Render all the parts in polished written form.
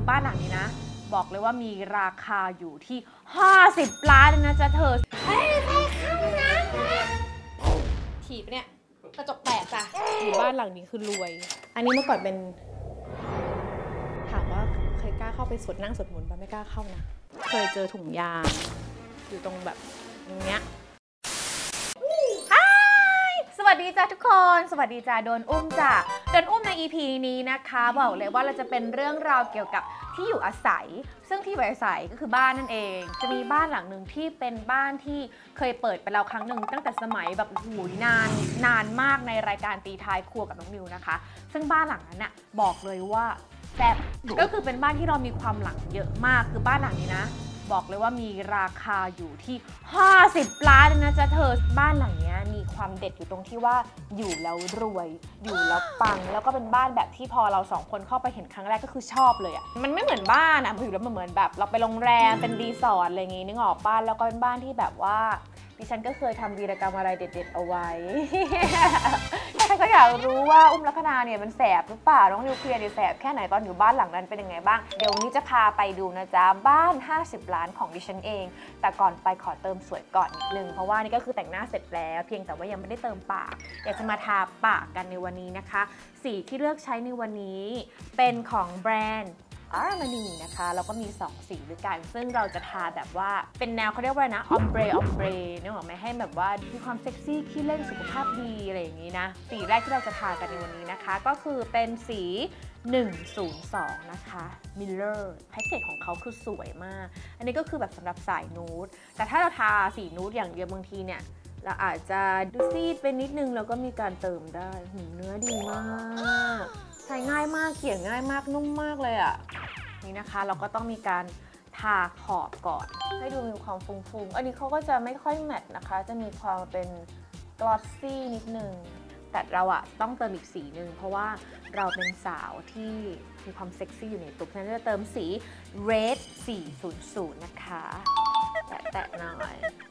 บ้านหลังนี้นะบอกเลยว่ามีราคาอยู่ที่50 ล้านนะจ๊ะเธอเฮ้ยใครเข้าน้ำถีบเนี่ยกระจกแตกจ้ะอยู่บ้านหลังนี้คือรวยอันนี้เมื่อก่อนเป็นถามว่าเคยกล้าเข้าไปสวดนั่งสวดมนต์ป่ะไม่กล้าเข้านะเคยเจอถุงยางอยู่ตรงแบบอย่างเงี้ยสวัสดีจ้าทุกคนสวัสดีจ้าโดนอุ้มจ้าโดนอุ้มใน EP นี้นะคะบอกเลยว่าเราจะเป็นเรื่องราวเกี่ยวกับที่อยู่อาศัยซึ่งที่อยู่อาศัยก็คือบ้านนั่นเองจะมีบ้านหลังหนึ่งที่เป็นบ้านที่เคยเปิดไปแล้วครั้งหนึ่งตั้งแต่สมัยแบบหูยนานมากในรายการตีท้ายครัวกับน้องนิวนะคะซึ่งบ้านหลังนั้นน่ะบอกเลยว่าแซ่บก็คือเป็นบ้านที่เรามีความหลังเยอะมากคือบ้านหลังนี้นะบอกเลยว่ามีราคาอยู่ที่50 ล้านนะจ๊ะเธอบ้านหลังนี้มีความเด็ดอยู่ตรงที่ว่าอยู่แล้วรวยอยู่แล้วปังแล้วก็เป็นบ้านแบบที่พอเรา2 คนเข้าไปเห็นครั้งแรกก็คือชอบเลยอ่ะมันไม่เหมือนบ้านอ่ะอยู่แล้วมันเหมือนแบบเราไปโรงแรมเป็นรีสอร์ทอะไรอย่างงี้นึกออกป้ะแล้วก็เป็นบ้านที่แบบว่าดิฉันก็เคยทำวีรกรรมอะไรเด็ดๆเอาไว้ ใครก็อยากรู้ว่าอุ้มลัคนาเนี่ยมันแสบหรือเปล่าน้องนิวเคลียร์เนี่ยแสบแค่ไหนตอนอยู่บ้านหลังนั้นเป็นยังไงบ้างเดี๋ยววันนี้จะพาไปดูนะจ๊ะบ้าน50 ล้านของดิฉันเองแต่ก่อนไปขอเติมสวยก่อนนิดนึงเพราะว่านี่ก็คือแต่งหน้าเสร็จแล้วเพียงแต่ว่ายังไม่ได้เติมปากอยากจะมาทาปากกันในวันนี้นะคะสีที่เลือกใช้ในวันนี้เป็นของแบรนด์Armani นะคะแล้วก็มี2 สีด้วยกันซึ่งเราจะทาแบบว่าเป็นแนวเขาเรียกว่านะออมเบรนึกออกไหมให้แบบว่ามีความเซ็กซี่ขี้เล่นสุขภาพดีอะไรอย่างนี้นะสีแรกที่เราจะทากันในวันนี้นะคะก็คือเป็นสี102นะคะ Miller แพ็กเกจของเขาคือสวยมากอันนี้ก็คือแบบสำหรับสายนูดแต่ถ้าเราทาสีนูดอย่างเดียวบางทีเนี่ยเราอาจจะดูซีดไปนิดนึงแล้วก็มีการเติมได้เนื้อดีมากใช้ง่ายมากเกลี่ยง่ายมากนุ่มมากเลยอ่ะนี่นะคะเราก็ต้องมีการทาขอบก่อนให้ดูมีความฟุ้งๆอันนี้เขาก็จะไม่ค่อยแมตต์นะคะจะมีความเป็นกลอสซี่นิดนึงแต่เราอะต้องเติมอีกสีนึงเพราะว่าเราเป็นสาวที่มีความเซ็กซี่อยู่ในตัวฉะนั้นจะเติมสี Red 400นะคะแตะๆหน่อย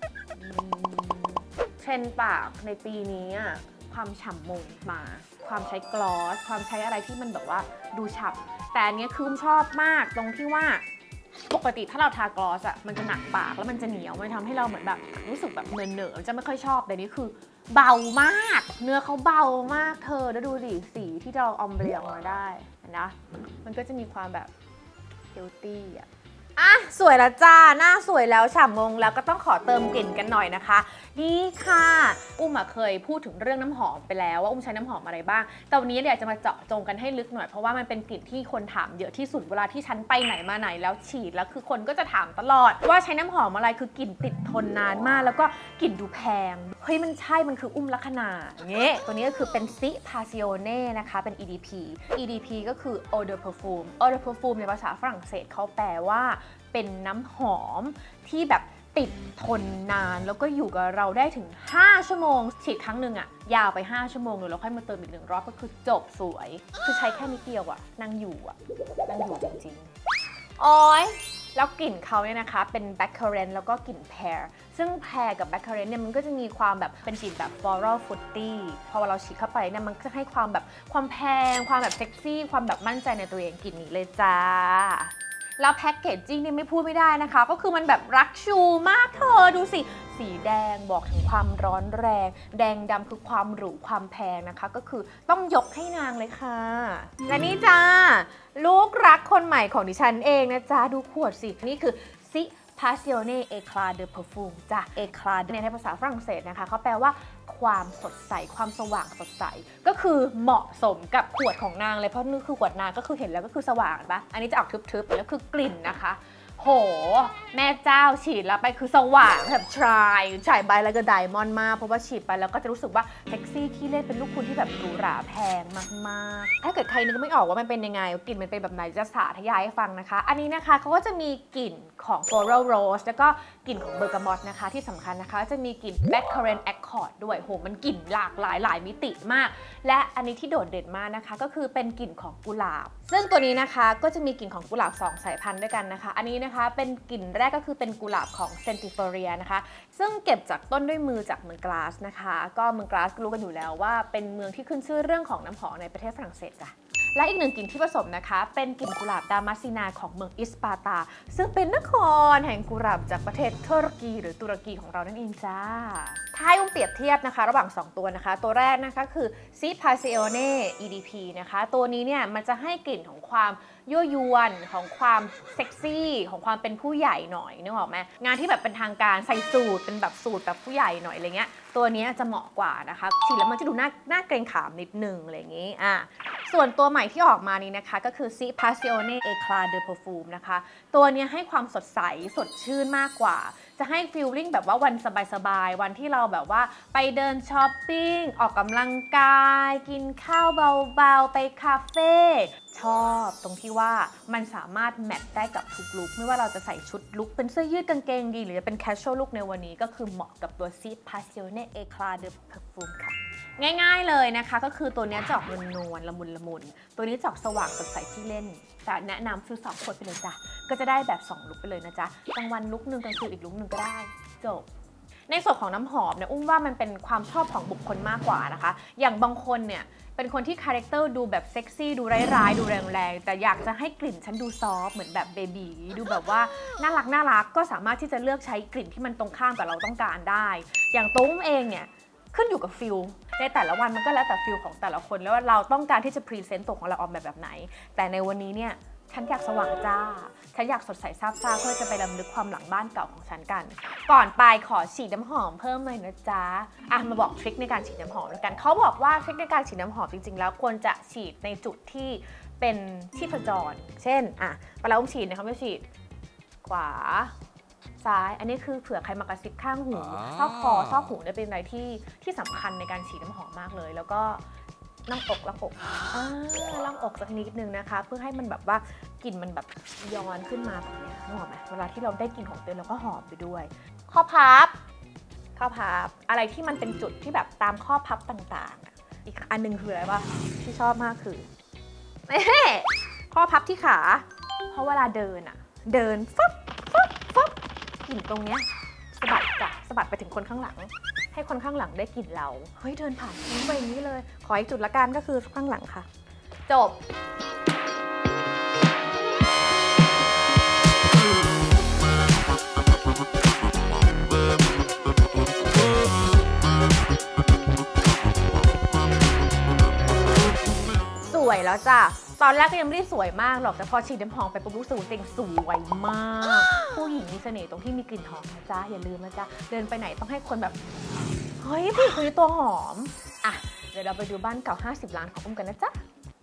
เทรนด์ปากในปีนี้อะความฉ่ำมงมาความใช้กลอสความใช้อะไรที่มันแบบว่าดูฉ่ำแต่อันนี้คือชอบมากตรงที่ว่าปกติถ้าเราทากลอสอะมันจะหนักปากแล้วมันจะเหนียวมันทำให้เราเหมือนแบบรู้สึกแบบเหนอะจะไม่ค่อยชอบแต่นี้คือเบามากเนื้อเขาเบามากเธอแล้วดูดิสีที่เราออมเบลียงมาได้นะมันก็จะมีความแบบเฮลตี้อ่ะสวยแล้วจ้าหน้าสวยแล้วฉ่ำมงแล้วก็ต้องขอเติมกลิ่นกันหน่อยนะคะนี่ค่ะอุ้มเคยพูดถึงเรื่องน้ำหอมไปแล้วว่าอุ้มใช้น้ำหอมอะไรบ้างแต่วันนี้อยากจะมาเจาะจงกันให้ลึกหน่อยเพราะว่ามันเป็นกลิ่นที่คนถามเยอะที่สุดเวลาที่ฉันไปไหนมาไหนแล้วฉีดแล้วคือคนก็จะถามตลอดว่าใช้น้ำหอมอะไรคือกลิ่นติดทนนานมากแล้วก็กลิ่นดูแพงเฮ้ยมันใช่มันคืออุ้มลัคนาอย่างเงี้ยตัวนี้ก็คือเป็นซิพาซิโอเน่นะคะเป็น EDP ก็คือ Eau de Parfum Eau de Parfum ในภาษาฝรั่งเศสเขาแปลว่าเป็นน้ำหอมที่แบบติดทนนานแล้วก็อยู่กับเราได้ถึง5 ชั่วโมงฉีดครั้งหนึ่งอะยาวไป5 ชั่วโมงเลยแล้วค่อยมาเติมอีก1 รอบก็คือจบสวยคือใช้แค่นิดเดียวอะนั่งอยู่จริงๆอ๋อยแล้วกลิ่นเขาเนี่ยนะคะเป็นแบล็คเคอร์เรนแล้วก็กลิ่นแพรซึ่งแพรกับแบล็คเคอร์เรนเนี่ยมันก็จะมีความแบบเป็นกลิ่นแบบฟลอรัลฟรุตตี้พอเราฉีดเข้าไปเนี่ยมันก็ให้ความแบบความแพงความแบบเซ็กซี่ความแบบมั่นใจในตัวเองกลิ่นนี้เลยจ้าแล้วแพ็กเกจจิ้งนี่ไม่พูดไม่ได้นะคะก็คือมันแบบรักชูมากเธอดูสิสีแดงบอกถึงความร้อนแรงแดงดำคือความหรูความแพงนะคะก็คือต้องยกให้นางเลยค่ะและนี่จ้าลูกรักคนใหม่ของดิฉันเองนะจ๊ะดูขวดสินี่คือซิPassionné Éclat de Parfum จ้ะ Éclat ในภาษาฝรั่งเศสนะคะเขาแปลว่าความสดใสความสว่างสดใสก็คือเหมาะสมกับขวดของนางเลยเพราะนี่คือขวดนางก็คือเห็นแล้วก็คือสว่างปะอันนี้จะออกทึบๆแล้วคือกลิ่นนะคะโหแม่เจ้าฉีดแล้วไปคือสว่างแบบชายใบแล้วก็ไดมอนด์มากเพราะว่าฉีดไปแล้วก็จะรู้สึกว่าเซ็กซี่ขี้เล่นเป็นลูกคุณที่แบบหรูหราแพงมากๆถ้าเกิดใครนึกไม่ออกว่ามันเป็นยังไงกลิ่นมันเป็นแบบไหนจะสาธยายให้ฟังนะคะอันนี้นะคะเขาก็จะมีกลิ่นของ Floral Rose แล้วก็กลิ่นของเบอร์กามอตนะคะที่สำคัญนะคะจะมีกลิ่น Blackcurrant Accord ด้วยโหมันกลิ่นหลากหลายมิติมากและอันนี้ที่โดดเด่นมากนะคะก็คือเป็นกลิ่นของกุหลาบซึ่งตัวนี้นะคะก็จะมีกลิ่นของกุหลาบ2 สายพันธุ์ด้วยกันนะคะอันนี้นะคะเป็นกลิ่นแรกก็คือเป็นกุหลาบของเซนติเฟเรียนะคะซึ่งเก็บจากต้นด้วยมือจากเมืองกลาสนะคะก็เมืองกลาสก็รู้กันอยู่แล้วว่าเป็นเมืองที่ขึ้นชื่อเรื่องของน้ำหอมในประเทศฝรั่งเศสจ้ะและอีกหนึ่งกลิ่นที่ผสมนะคะเป็นกลิ่นกุหลาบดามัสซีนาของเมืองอิสปาร์ตาซึ่งเป็นนครแห่งกุหลาบจากประเทศตุรกีหรือตุรกีของเรานั่นเองจ้าถ้าให้เปรียบเทียบนะคะระหว่าง2ตัวนะคะตัวแรกนะคะคือซีพาซิโอเน่ EDP นะคะตัวนี้เนี่ยมันจะให้กลิ่นของความยั่วยวนของความเซ็กซี่ของความเป็นผู้ใหญ่หน่อยนึกออกไหมงานที่แบบเป็นทางการใส่สูทเป็นแบบสูทแบบผู้ใหญ่หน่อยอะไรเงี้ยตัวนี้จะเหมาะกว่านะคะฉีดแล้วมันจะดูน่าเกรงขามนิดนึงอะไรอย่างงี้ส่วนตัวใหม่ที่ออกมานี้นะคะก็คือ Si Passione Eclat de Parfum นะคะตัวนี้ให้ความสดใสสดชื่นมากกว่าจะให้ฟีลลิ่งแบบว่าวันสบายๆวันที่เราแบบว่าไปเดินช้อปปิ้งออกกำลังกายกินข้าวเบาๆไปคาเฟ่ชอบตรงที่ว่ามันสามารถแมทได้กับทุกลุคไม่ว่าเราจะใส่ชุดลุคเป็นเสื้อยืดกางเกงยีนหรือจะเป็นแคชชวลลุคในวันนี้ก็คือเหมาะกับตัว Si Passione Eclat de Parfum ค่ะง่ายๆเลยนะคะก็คือตัวนี้จะออกนวลๆละมุนตัวนี้จะออกสว่างสดใสที่เล่นแต่แนะนำซื้อ2 ขวดไปเลยจ้ะก็จะได้แบบ2 ลุคไปเลยนะจ๊ะกลางวันลุคนึงกลางคืนอีกลุคนึงก็ได้จบในส่วนของน้ำหอมเนี่ยอุ้มว่ามันเป็นความชอบของบุคคลมากกว่านะคะอย่างบางคนเนี่ยเป็นคนที่คาแรคเตอร์ดูแบบเซ็กซี่ดูร้ายๆดูแรงๆแต่อยากจะให้กลิ่นฉันดูซอฟเหมือนแบบเบบีดูแบบว่าน่ารักก็สามารถที่จะเลือกใช้กลิ่นที่มันตรงข้ามกับเราต้องการได้อย่างตุ้มเองเนี่ยขึ้นอยู่กับฟิลในแต่ละวันมันก็แล้วแต่ฟิลของแต่ละคนแล้วว่าเราต้องการที่จะพรีเซนต์ตัวของเราออกแบบไหนแต่ในวันนี้เนี่ยฉันอยากสว่างจ้าฉันอยากสดใสซาบซ่าเพื่อจะไปรำลึกความหลังบ้านเก่าของฉันกันก่อนไปขอฉีดน้ำหอมเพิ่มเลยนะจ๊ะมาบอกทริคในการฉีดน้ำหอมแล้วกันเขาบอกว่าทริคในการฉีดน้ำหอมจริงๆแล้วควรจะฉีดในจุดที่เป็นชีพจรเช่นเวลาอุ้มฉีดเนี่ยเขาไม่ฉีดขวาซ้ายอันนี้คือเผื่อใครมากระซิบข้างหูซอกคอซอกหูเนี่ยเป็นอะไรที่สำคัญในการฉีดน้ำหอมมากเลยแล้วก็ล่างอกล่างอกสักนิดนึงนะคะเพื่อให้มันแบบว่ากลิ่นมันแบบย้อนขึ้นมาแบบนี้นึกออกไหมเวลาที่เราได้กลิ่นของตัวเราก็หอมไปด้วยข้อพับอะไรที่มันเป็นจุดที่แบบตามข้อพับต่างๆอีกอันนึงคืออะไรวะที่ชอบมากคือข้อพับที่ขาเพราะเวลาเดินฟึบกลิ่นตรงเนี้ยสะบัดไปถึงคนข้างหลังให้คนข้างหลังได้กลิ่นเราเฮ้ยเดินผ่านทิ้งไปอย่างนี้เลยขออีกจุดละกันก็คือข้างหลังค่ะจบสวยแล้วจ้ะตอนแรกก็ยังไม่ได้สวยมากหรอกแต่พอฉีดน้ำหอมไปปุ๊บรู้สึกว่าตัวเองสวยมากผู้หญิงมีเสน่ห์ตรงที่มีกลิ่นหอมนะจ๊ะอย่าลืมนะจ๊ะเดินไปไหนต้องให้คนแบบเฮ้ยผู้หญิงคนนี้ตัวหอมเดี๋ยวเราไปดูบ้านเก่า50 ล้านของอุ้มกันนะจ๊ะ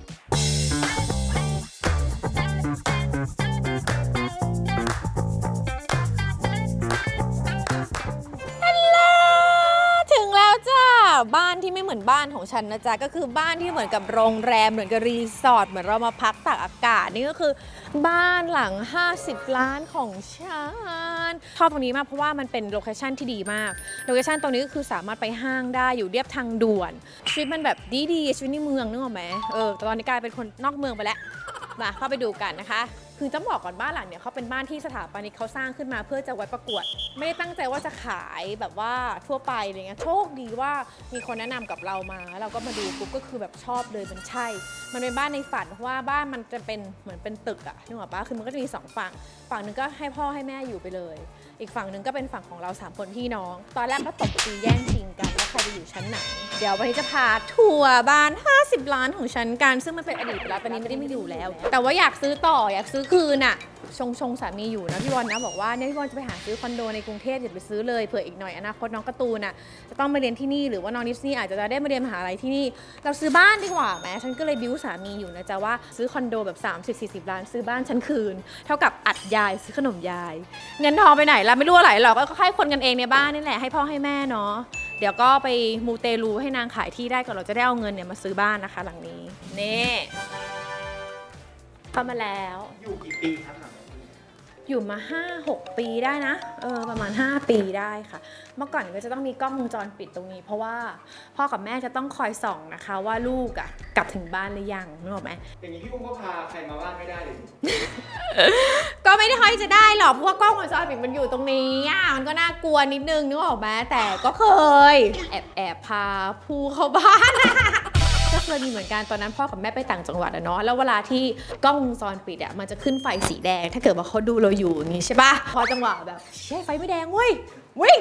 ถึงแล้วจ้าบ้านที่ไม่เหมือนบ้านของฉันนะจ๊ะก็คือบ้านที่เหมือนกับโรงแรมเหมือนกับรีสอร์ทเหมือนเรามาพักตากอากาศนี่ก็คือบ้านหลัง50 ล้านของฉันชอบตรงนี้มากเพราะว่ามันเป็นโลเคชั่นที่ดีมากโลเคชั่นตรงนี้ก็คือสามารถไปห้างได้อยู่เรียบทางด่วนชีวิตมันแบบดีชีวิตในเมืองนึกออกไหมตอนนี้กลายเป็นคนนอกเมืองไปแล้วมาเข้าไปดูกันนะคะคือต้องบอกก่อนบ้านหลังเนี่ยเขาเป็นบ้านที่สถาปนิกเขาสร้างขึ้นมาเพื่อจะไว้ประกวดไม่ได้ตั้งใจว่าจะขายแบบว่าทั่วไปอะไรเงี้ยโชคดีว่ามีคนแนะนำกับเรามาเราก็มาดูปุ๊บก็คือแบบชอบเลยมันใช่มันเป็นบ้านในฝันเพราะว่าบ้านมันจะเป็นเหมือนเป็นตึกอะนึกออกปะคือมันก็จะมี2 ฝั่งหนึ่งก็ให้พ่อให้แม่อยู่ไปเลยอีกฝั่งหนึ่งก็เป็นฝั่งของเรา3 คนพี่น้องตอนแรกก็ตบตีแย่งชิงกันว่าใครจะอยู่ชั้นไหนเดี๋ยววันนี้จะพาทัวร์บ้าน50 ล้านของฉันกันซึ่งมันเป็นอดีตไปแล้วตอนนี้ไม่ได้ไม่อยู่แล้วแต่ว่าอยากซื้อต่ออยากซื้อคืนอะชงสามีอยู่นะพี่บอลนะบอกว่าเนี่ยพี่บอลจะไปหาซื้อคอนโดในกรุงเทพอย่าไปซื้อเลยเผื่ออีกหน่อยอนาคตน้องการ์ตูนอะจะต้องมาเรียนที่นี่หรือว่าน้องดิสนีย์อาจจะได้มาเรียนมหาลัยที่นี่เราซื้อบ้านดีกว่าแม้ฉันก็เลยบิ้วสามีอยู่นะจ๊ะว่าซื้อคอนโดแบบ30-40 ล้านซื้อบ้านฉันคืนเท่ากับอัดยายซื้อขนมยายเงินทองไปไหนล่ะไม่รู้อะไรหรอกก็ให้คนกันเองในบ้านนี่แหละให้พ่อให้แม่เนาะเดี๋ยวก็ไปมูเตลูให้นางขายที่ได้ก่อนเราจะได้เอาเงินเนี่ยมาซื้อบ้านนะคะหลังนี้นี่เข้ามาแล้วอยู่กี่ปีครับอยู่มา 5-6 ปีได้นะประมาณ5 ปีได้ค่ะเมื่อก่อนก็จะต้องมีกล้องวงจรปิดตรงนี้เพราะว่าพ่อกับแม่จะต้องคอยส่องนะคะว่าลูกกลับถึงบ้านหรือยังนึกออกไหมอย่างนี้พี่อุ้มก็พาใครมาบ้านไม่ได้เลยก็ไม่ได้ค่อยจะได้หรอกเพราะว่ากล้องวงจรปิดมันอยู่ตรงนี้มันก็น่ากลัวนิดนึงนึกออกไหมแต่ก็เคยแอบพาผู้เข้าบ้านก็เคยมีเหมือนกันตอนนั้นพ่อกับแม่ไปต่างจังหวัดอะเนาะแล้วเวลาที่กล้องวงจรปิดอะมันจะขึ้นไฟสีแดงถ้าเกิดว่าเขาดูเราอยู่อย่างงี้ใช่ปะพอจังหวะแบบเช่ไฟไม่แดงเว้ยวิ่ง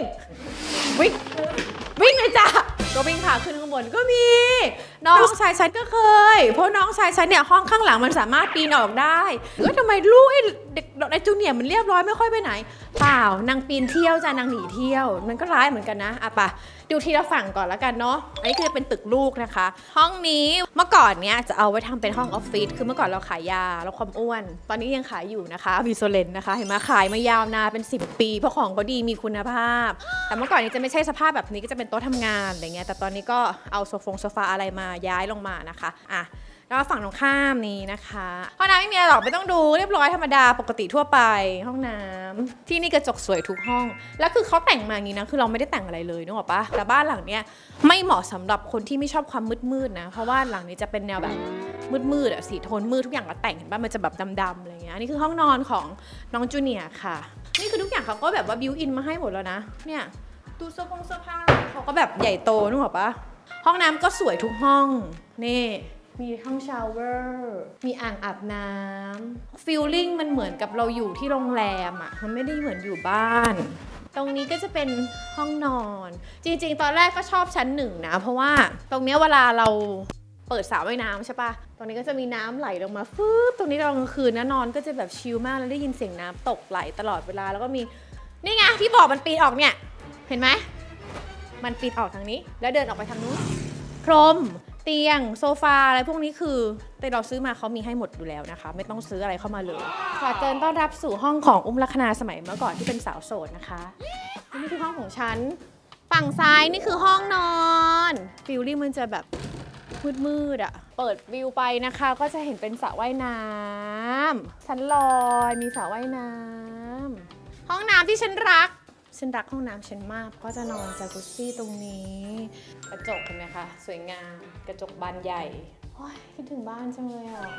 เลยจ้ะก็วิ่งพาขึ้นข้างบนก็มีน้องชายฉันก็เคยเพราะน้องชายฉันเนี่ยห้องข้างหลังมันสามารถปีนออกได้ทำไมลูกเด็กไอ้จูเนียร์มันเรียบร้อยไม่ค่อยไปไหนเปล่านางปีนเที่ยวจ้ะนางหนีเที่ยวมันก็ร้ายเหมือนกันนะอ่ะปะดูทีละฝั่งก่อนแล้วกันเนาะอันนี้คือเป็นตึกลูกนะคะห้องนี้เมื่อก่อนเนี้ยจะเอาไว้ทำเป็นห้องออฟฟิศคือเมื่อก่อนเราขายยาลดความอ้วนตอนนี้ยังขายอยู่นะคะวิโซเลนนะคะเห็นไหมขายมายาวนานเป็น10 ปีเพราะของเขาดีมีคุณภาพแต่เมื่อก่อนนี้จะไม่ใช่สภาพแบบนี้ก็จะเป็นโต๊ะทำงานอะไรเงี้ยแต่ตอนนี้ก็เอาโซฟาอะไรมาย้ายลงมานะคะอ่ะแล้วฝั่งตรงข้ามนี้นะคะห้องน้ำไม่มีอะไรหรอกไม่ต้องดูเรียบร้อยธรรมดาปกติทั่วไปห้องน้ำที่นี่กระจกสวยทุกห้องแล้วคือเขาแต่งมาอย่างนี้นะคือเราไม่ได้แต่งอะไรเลยนึกออกปะแต่บ้านหลังเนี้ยไม่เหมาะสำหรับคนที่ไม่ชอบความมืดๆนะเพราะว่าหลังนี้จะเป็นแนวแบบมืดๆอะสีโทนมืดทุกอย่างก็แต่งเห็นป่ะมันจะแบบดำๆอะไรเงี้ยนี่คือห้องนอนของน้องจูเนียร์ค่ะนี่คือทุกอย่างเขาก็แบบว่าบิวอินมาให้หมดแล้วนะเนี่ยตู้เสื้อผ้าเขาก็แบบใหญ่โตนึกออกปะห้องน้ำก็สวยทุกห้องนี่มีห้องชาวเวอร์มีอ่างอาบน้ำฟีลลิ่งมันเหมือนกับเราอยู่ที่โรงแรมอ่ะมันไม่ได้เหมือนอยู่บ้านตรงนี้ก็จะเป็นห้องนอนจริงๆตอนแรกก็ชอบชั้น1นะเพราะว่าตรงนี้เวลาเราเปิดสระว่ายน้ำใช่ปะตรงนี้ก็จะมีน้ำไหลลงมาฟืบตรงนี้ตอนกลางคืนนะนอนก็จะแบบชิลมากแล้วได้ยินเสียงน้ำตกไหลตลอดเวลาแล้วก็มีนี่ไงที่บอกมันปีนออกเนี่ยเห็นไหมมันปีนออกทางนี้แล้วเดินออกไปทางนู้นพรมเตียงโซฟาอะไรพวกนี้คือแต่เราซื้อมาเขามีให้หมดอยู่แล้วนะคะไม่ต้องซื้ออะไรเข้ามาเลยขอเชิญต้อนรับสู่ห้องของอุ้มลัคนาสมัยเมื่อก่อนที่เป็นสาวโสดนะคะนี่คือห้องของฉันฝั่งซ้ายนี่คือห้องนอนฟิลลิ่งมันจะแบบมืดๆอ่ะเปิดวิวไปนะคะก็จะเห็นเป็นสระว่ายน้ำชั้นลอยมีสระว่ายน้ำห้องน้ำที่ฉันรักห้องน้ำฉันมากก็จะนอนจากุซซี่ตรงนี้กระจกเห็นไหมคะสวยงามกระจกบานใหญ่โอ้ยคิดถึงบ้านจังเลยอ่ะ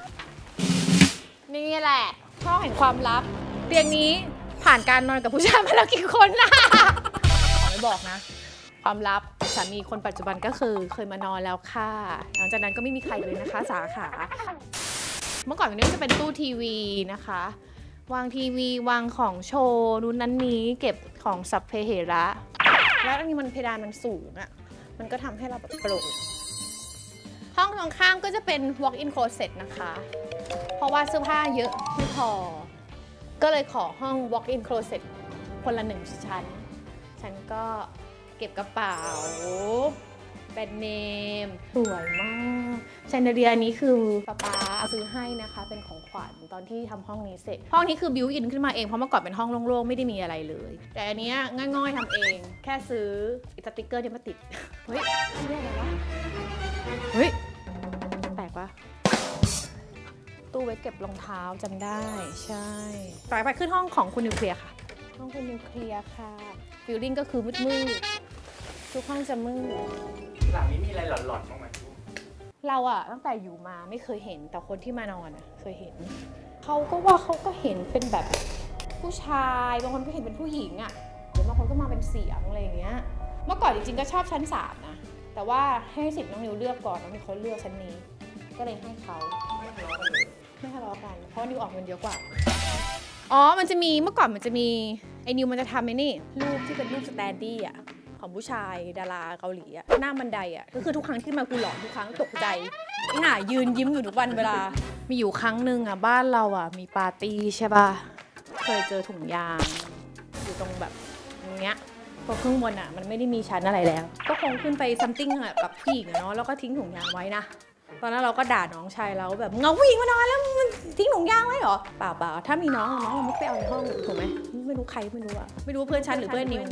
นี่แหละห้องแห่งความลับเตียงนี้ผ่านการนอนกับผู้ชายมาแล้วกี่คนนะขอไม่บอกนะความลับสามีคนปัจจุบันก็คือเคยมานอนแล้วค่ะหลังจากนั้นก็ไม่มีใครเลยนะคะสาขาเมื่อก่อนตรงนี้จะเป็นตู้ทีวีนะคะวางทีวีวางของโชว์นู้นนั้นนี้เก็บของสัพเพเหระแล้วอันนี้มันเพดานมันสูงอะมันก็ทำให้เราแบบโปร่งห้องตรงข้ามก็จะเป็น walk-in closet นะคะเพราะว่าเสื้อผ้าเยอะไม่พอก็เลยขอห้อง walk-in closet คนละ1 ชั้นฉันก็เก็บกระเป๋าแบรนด์เนมสวยมากแชนเดเลียนี้คือป๊าซื้อให้นะคะเป็นของขวัญตอนที่ทำห้องนี้เสร็จห้องนี้คือบิวอินขึ้นมาเองเพราะเมื่อก่อนเป็นห้องโล่งๆไม่ได้มีอะไรเลยแต่อันนี้ง่อยๆทำเองแค่ซื้อสติ๊กเกอร์ที่มาติดเฮ้ยเรียกอะไรวะเฮ้ยแปลกปะตู้ไว้เก็บรองเท้าจำได้ใช่ต่อไปขึ้นห้องของคุณนิวเคลียร์ค่ะห้องคุณนิวเคลียร์ค่ะฟิลลิ่งก็คือมืดๆทุกห้องจะมืดหลังนี้มีอะไรหลอนๆบ้างไหมเราอะตั้งแต่อยู่มาไม่เคยเห็นแต่คนที่มานอนอะเคยเห็นเขาก็ว่าเขาก็เห็นเป็นแบบผู้ชายบางคนก็เห็นเป็นผู้หญิงอะหรือบางคนก็มาเป็นเสียงอะไรอย่างเงี้ยเมื่อก่อนจริงๆก็ชอบชั้น3นะแต่ว่าให้สิทธิ์น้องนิวเลือกก่อนน้องนิวเขาเลือกชั้นนี้ก็เลยให้เขาไม่ทะเลาะกันเพราะนิวออกเงินเยอะกว่าอ๋อมันจะมีเมื่อก่อนมันจะมีไอ้นิวมันจะทำไอ้นี่รูปที่เป็นรูปสแตนดี้อะของผู้ชายดาราเกาหลีอะหน้าบันไดอะก็คือทุกครั้งที่มากูหลอนทุกครั้งตกใจหน้ายืนยิ้มอยู่ทุกวันเวลามีอยู่ครั้งหนึ่งอะบ้านเราอะมีปาร์ตี้ใช่ป่ะเคยเจอถุงยางอยู่ตรงแบบอย่างเงี้ยพอข้างบนอะมันไม่ได้มีชั้นอะไรแล้วก็คงขึ้นไปซัมติงอะกับผู้หญิงอะเนาะแล้วก็ทิ้งถุงยางไว้นะตอนนั้นเราก็ด่าน้องชายเราแบบเงาผู้หญิงมานอนแล้วมันทิ้งถุงยางไว้เหรอเปล่าถ้ามีน้องเราไม่ไปเอาในห้องถูกไหมไม่รู้ใครไม่รู้อะไม่รู้เพื่อนฉันหรือเพื่อนนิว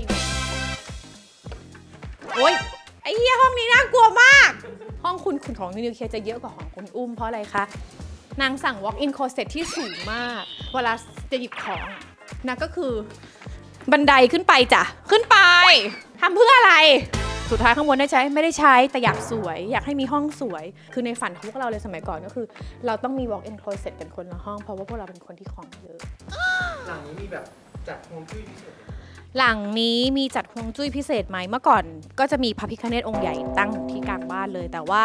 โอ๊ยไอ้เหี้ยห้องนี้น่ากลัวมากห้องคุณของนิวเคลียร์จะเยอะกว่าของคุณอุ้มเพราะอะไรคะนางสั่ง walk-in closet ที่สูงมากเวลาจะหยิบของนะก็คือบันไดขึ้นไปจ้ะขึ้นไปทำเพื่ออะไรสุดท้ายข้างบนได้ใช้ไม่ได้ใช้แต่อยากสวยอยากให้มีห้องสวยคือในฝันของพวกเราเลยสมัยก่อนก็คือเราต้องมี walk-in closet กันคนละห้องเพราะว่าพวกเราเป็นคนที่ของเยอะหลังนี้มีแบบจัดฮวงจุ้ยพิเศษหลังนี้มีจัดฮวงจุ้ยพิเศษไหมเมื่อก่อนก็จะมีพระพิฆเนศองค์ใหญ่ตั้งที่กลางบ้านเลยแต่ว่า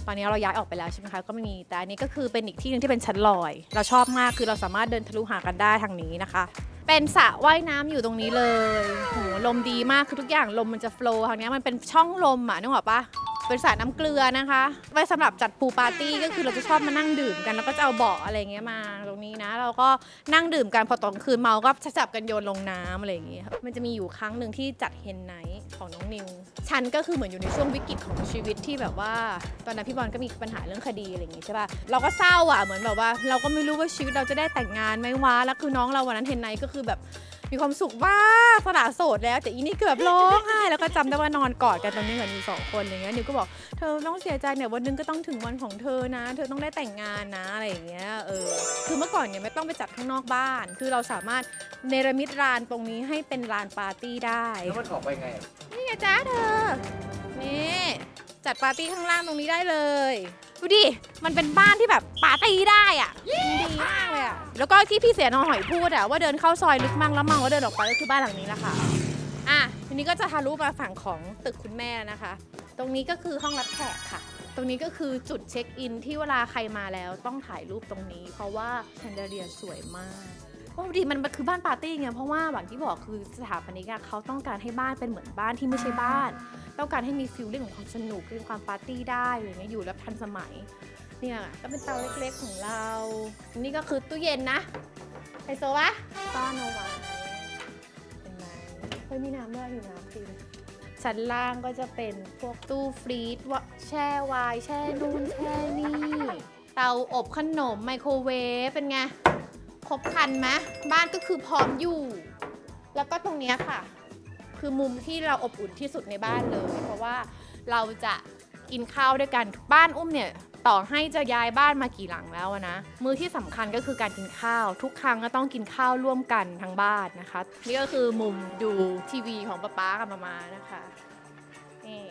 ตอนนี้เราย้ายออกไปแล้วใช่ไหมคะก็ไม่มีแต่อันนี้ก็คือเป็นอีกที่นึงที่เป็นชั้นลอยเราชอบมากคือเราสามารถเดินทะลุหากันได้ทางนี้นะคะเป็นสระว่ายน้ำอยู่ตรงนี้เลยโหลมดีมากคือทุกอย่างลมมันจะโฟล์ทางนี้มันเป็นช่องลมนึกออกปะเป็นสระน้ำเกลือนะคะไว้สำหรับจัดพูลปาร์ตี้ก็คือเราจะชอบมานั่งดื่มกันแล้วก็จะเอาเบาะอะไรเงี้ยมาตรงนี้นะเราก็นั่งดื่มกันพอตอนคืนเมาก็จับกันโยนลงน้ำอะไรอย่างเงี้ยมันจะมีอยู่ครั้งหนึ่งที่จัดเฮนไนท์ของน้องนิวฉันก็คือเหมือนอยู่ในช่วงวิกฤตของชีวิตที่แบบว่าตอนนั้นพี่บอลก็มีปัญหาเรื่องคดีอะไรอย่างงี้ใช่ป่ะเราก็เศร้าเหมือนแบบว่าเราก็ไม่รู้ว่าชีวิตเราจะได้แต่งงานไหมวะแล้วคือน้องเราวันนั้นเฮนไนท์ก็คือแบบมีความสุขมากสละโสดแล้วแต่อีนี่เกือบร้องไห้แล้วก็จำได้ว่านอนกอดกันตรงนี้เหมือนมี2 คนอะไรเงี้ยนิวก็บอกเธอต้องเสียใจเนี่ยวันนึงก็ต้องถึงวันของเธอนะเธอต้องได้แต่งงานนะอะไรอย่างเงี้ยคือเมื่อก่อนเนี่ยไม่ต้องไปจัดข้างนอกบ้านคือเราสามารถเนรมิตลานตรงนี้ให้เป็นลานปาร์ตี้ได้แล้วมันออกไปไงนี่ไงจ้าเธอนี่จัดปาร์ตี้ข้างล่างตรงนี้ได้เลยดูดิมันเป็นบ้านที่แบบปาร์ตี้ได้ดีมากเลยแล้วก็ที่พี่เสียนอหอยพูดว่าเดินเข้าซอยลึกมั่งแล้วเมาก็เดินออกไปก็คือบ้านหลังนี้แหละค่ะทีนี้ก็จะทะลุมาฝั่งของตึกคุณแม่นะคะตรงนี้ก็คือห้องรับแขกค่ะตรงนี้ก็คือจุดเช็คอินที่เวลาใครมาแล้วต้องถ่ายรูปตรงนี้เพราะว่าแชนเดเลียร์สวยมากพอดีมันคือบ้านปาร์ตี้ไงเพราะว่าอย่างที่บอกคือสถาปนิกเขาต้องการให้บ้านเป็นเหมือนบ้านที่ไม่ใช่บ้านต้องการให้มีฟีลลิ่งของความสนุกมีความปาร์ตี้ได้อะไรเงี้ยอยู่แล้วทันสมัยเนี่ยก็เป็นเตาเล็กๆของเรานี่ก็คือตู้เย็นนะไฮโซวะต้อนเอาไว้เป็นไงเฮ้ยมีน้ำด้วยมีน้ำฟิลชั้นล่างก็จะเป็นพวกตู้ฟรีซแช่ไวน์แช่นู่นแช่นี่เตาอบขนมไมโครเวฟเป็นไงครบครันไหมบ้านก็คือพร้อมอยู่แล้วก็ตรงนี้ค่ะคือมุมที่เราอบอุ่นที่สุดในบ้านเลยเพราะว่าเราจะกินข้าวด้วยกันบ้านอุ้มเนี่ยต่อให้จะย้ายบ้านมากี่หลังแล้วนะมื้อที่สำคัญก็คือการกินข้าวทุกครั้งก็ต้องกินข้าวร่วมกันทั้งบ้านนะคะนี่ก็คือมุมดูทีวีของป๊ากับมานะคะนี่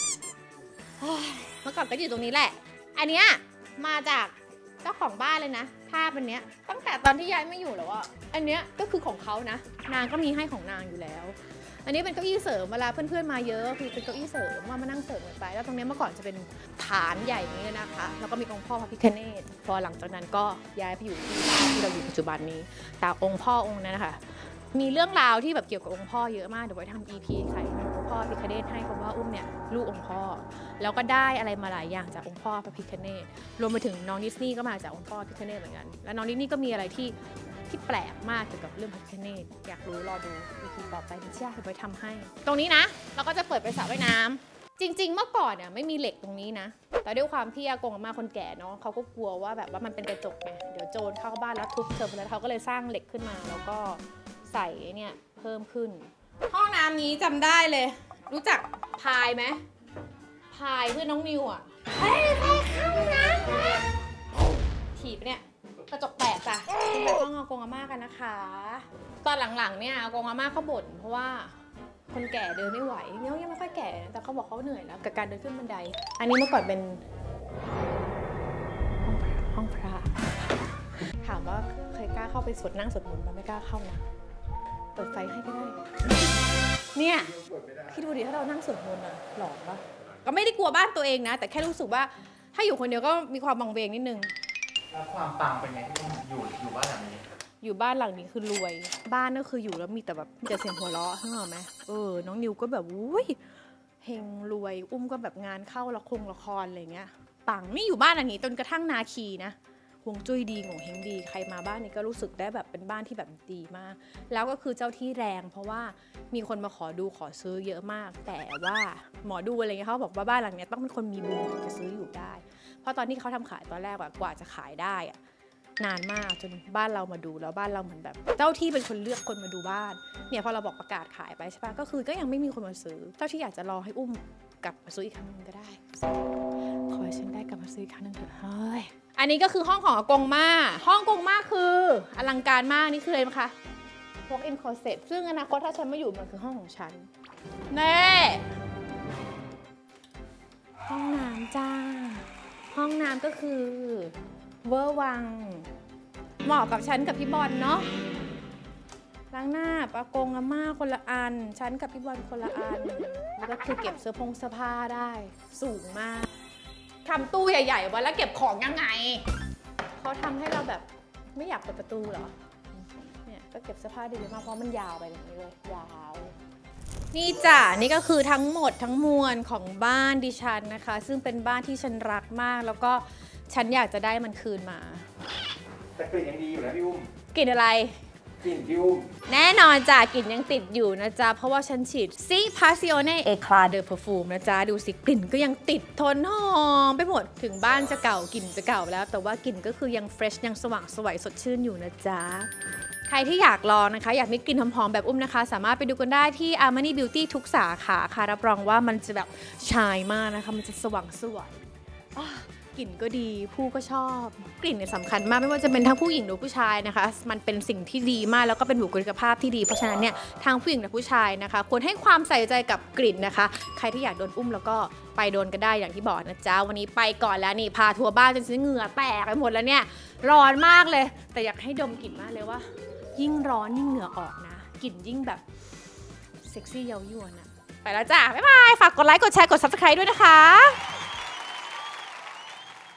เมื่อก่อนก็อยู่ตรงนี้แหละอันเนี้ยมาจากเจ้าของบ้านเลยนะภาพอันเนี้ยตั้งแต่ตอนที่ย้ายมาอยู่แล้วอันเนี้ยก็คือของเขานะนางก็มีให้ของนางอยู่แล้วอันนี้เป็นเก้าอี้เสริมเวลาเพื่อนๆมาเยอะคือเป็นเก้าอี้เสริมว่ามานั่งเสริมกันไปแล้วตรงนี้เมื่อก่อนจะเป็นฐานใหญ่นี้นะคะแล้วก็มีองค์พ่อพระพิฆเนศพอหลังจากนั้นก็ย้ายไปอยู่ที่เราอยู่ปัจจุบันนี้แต่องค์พ่อองค์นั้นนะคะมีเรื่องราวที่แบบเกี่ยวกับองค์พ่อเยอะมากเดี๋ยวไว้ทำ EP ใครองค์พ่อพระพิฆเนศให้เพราะว่าอุ้มเนี่ยลูกองค์พ่อแล้วก็ได้อะไรมาหลายอย่างจากองค์พ่อพระพิฆเนศรวมไปถึงน้องดิสนีย์ก็มาจากองค์พ่อพระพิฆเนศเหมือนกันแล้วน้องดิสนีย์ก็มีอะไรที่แปลกมากเกี่ยวกับเรื่องพระพิฆเนศอยากรู้รอดูวิธีต่อไปที่เชื่อจะไปทำให้ตรงนี้นะเราก็จะเปิดไปสระว่ายน้ำจริงๆเมื่อก่อนเนี่ยไม่มีเหล็กตรงนี้นะแต่ด้วยความที่อากงอาม่าคนแก่เนาะเขาก็กลัวว่าแบบว่ามันเป็นกระจกไงเดี๋ยวโจรเข้าบ้านแล้วทุบเธอไปแล้วเขาก็เลยสร้างเหล็กขึ้นมาแล้วก็ใส่เนี่ยเพิ่มขึ้นห้องน้ำนี้จำได้เลยรู้จักพายไหมพายเพื่อนน้องนิวเฮ้ยไปเข้าน้ำถีบเนี่ยกระจกแตกจ้ะไปห้องอากงอาม่ากันนะคะตอนหลังๆเนี่ยอากงอาม่าเขาบ่นเพราะว่าคนแก่เดินไม่ไหวเนี่ยยังไม่ค่อยแก่แต่เขาบอกเขาเหนื่อยแล้วกับการเดินขึ้นบันไดอันนี้เมื่อก่อนเป็นห้องพระถามว่าเคยกล้าเข้าไปนั่งสวดมนต์มันไม่กล้าเข้านะเปิดไฟให้ก็ได้เนี่ยคิดดูดิถ้าเรานั่งสวดมนต์หลอนปะก็ไม่ได้กลัวบ้านตัวเองนะแต่แค่รู้สึกว่าถ้าอยู่คนเดียวก็มีความวังเวงนิดนึงแล้วความปังเป็นไงที่ต้องอยู่บ้านหลังนี้อยู่บ้านหลังนี้คือรวยบ้านก็คืออยู่แล้วมีแต่แบบมีแต่เสียงหัวเราะเข้าใจไหมน้องนิวก็แบบอุ้ยเฮงรวยอุ้มก็แบบงานเข้าละครอะไรเงี้ยปังนี่อยู่บ้านหลังนี้จนกระทั่งนาคีนะฮวงจุ้ยดีโง่เฮงดีใครมาบ้านนี้ก็รู้สึกได้แบบเป็นบ้านที่แบบดีมากแล้วก็คือเจ้าที่แรงเพราะว่ามีคนมาขอดูขอซื้อเยอะมากแต่ว่าหมอดูอะไรเงี้ยเขาบอกว่าบ้านหลังนี้ต้องเป็นคนมีบุญถึงจะซื้ออยู่ได้เพราะตอนที่เขาทำขายตอนแรกกว่าจะขายได้นานมากจนบ้านเรามาดูแล้วบ้านเราเหมือนแบบเจ้าที่เป็นคนเลือกคนมาดูบ้านเนี่ยพอเราบอกประกาศขายไปใช่ปะก็คือก็ยังไม่มีคนมาซื้อเจ้าที่อยากจะรอให้อุ้มกลับมาซื้ออีกครั้งนึงก็ได้ขอให้ฉันได้กลับมาซื้ออีกครั้งนึงเถอะเฮ้ยอันนี้ก็คือห้องของอากงม่าห้องอากงม่าคืออลังการมากนี่คืออะไรคะwalk in closet ซึ่งอนาคตถ้าฉันไม่อยู่มันคือห้องของฉันเน่ห้องน้ำจ้าห้องน้ำก็คือเวอร์วังเหมาะกับฉันกับพี่บอลเนาะล้างหน้าอากงอาม่าคนละอันฉันกับพี่บอลคนละอันแล้วก็คือเก็บเสื้อผ้าได้สูงมากทำตู้ใหญ่ๆไว้แล้วเก็บของยังไงเขาทำให้เราแบบไม่อยากเปิดประตูเหรอเนี่ยก็เก็บเสื้อผ้าดีมากเพราะมันยาวไปแบบนี้เลยยาวนี่จ้ะนี่ก็คือทั้งหมดทั้งมวลของบ้านดิฉันนะคะซึ่งเป็นบ้านที่ฉันรักมากแล้วก็ฉันอยากจะได้มันคืนมาแต่กลิ่นยังดีอยู่นะพี่อุ้มกลิ่นอะไรกลิ่นพี่อุ้มแน่นอนจ้ะกลิ่นยังติดอยู่นะจ๊ะเพราะว่าฉันฉีดซีพาซิโอเน่เอคลาเดอร์เพอร์ฟูมนะจ๊ะดูสิกลิ่นก็ยังติดทนหอมไปหมดถึงบ้านจะเก่ากลิ่นจะเก่าแล้วแต่ว่ากลิ่นก็คือยังเฟรชยังสว่างสวยสดชื่นอยู่นะจ๊ะใครที่อยากลองนะคะอยากมีกลิ่นหอมๆแบบอุ้มนะคะสามารถไปดูกันได้ที่ Armani Beauty ทุกสาขาค่ะรับรองว่ามันจะแบบชายมากนะคะมันจะสว่างสวยกลิ่นก็ดีผู้ก็ชอบกลิ่นเนี่ยสำคัญมากไม่ว่าจะเป็นทั้งผู้หญิงหรือผู้ชายนะคะมันเป็นสิ่งที่ดีมากแล้วก็เป็นบุคลิกภาพที่ดีเพราะฉะนั้นเนี่ยทั้งผู้หญิงและผู้ชายนะคะควรให้ความใส่ใจกับกลิ่นนะคะใครที่อยากโดนอุ้มแล้วก็ไปโดนกันได้อย่างที่บอกนะจ๊ะวันนี้ไปก่อนแล้วนี่พาทัวร์บ้านจนเหงื่อแตกไปหมดแล้วเนี่ยร้อนมากเลยแต่อยากให้ดมกลิ่นมากเลยว่ายิ่งร้อนยิ่งเหงื่อออกนะกลิ่นยิ่งแบบเซ็กซี่เย้ายวนอะไปแล้วจ้ะบ๊ายบายฝากกดไลค์กดแชร์กด Subscribe ด้วยนะคะ